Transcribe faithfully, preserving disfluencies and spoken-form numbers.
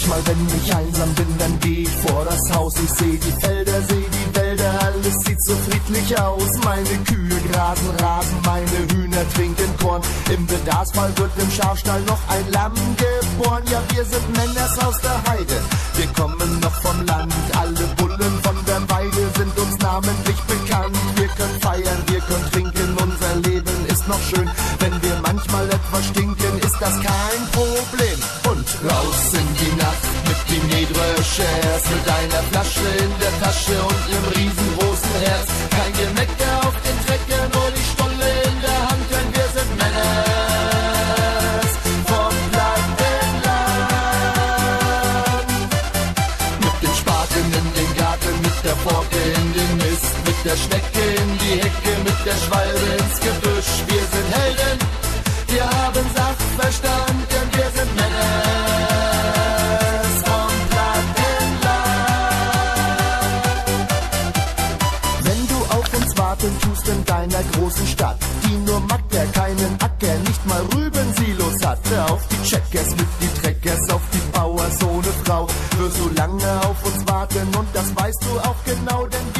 Manchmal, wenn ich einsam bin, dann geh ich vor das Haus. Ich seh die Felder, seh die Wälder, alles sieht so friedlich aus. Meine Kühe grasen, rasen, meine Hühner trinken Korn. Im Bedarfsfall wird im Schafstall noch ein Lamm geboren. Ja, wir sind Männers aus der Heide, wir kommen noch vom Land. Alle Bullen von der Weide sind uns namentlich bekannt. Wir können feiern, wir können trinken, unser Leben ist noch schön. Wenn wir manchmal etwas stinken, ist das kein Problem. Und raus in die Nacht mit dem Mähdröschers, mit einer Flasche in der Tasche und einem riesengroßen Herz. Kein Gemecker auf den Trecker, nur die Stolle in der Hand, denn wir sind Männers vom Plattenland. Mit dem Spaten in den Garten, mit der Forke in den Mist, mit der Schnecke in die Hecke, mit der Schwalbe ins Gebüsch. Wir sind Helden, wir haben Sachverstand, denn wir sind Männers vom Plattenland. Wenn du auf uns warten tust in deiner großen Stadt, die nur Macker, keinen Acker, nicht mal Rübensilos hat, hör auf die Checkers mit die Treckers, auf die Bauers ohne Frau, wirst du lange auf uns warten und das weißt du auch genau, denn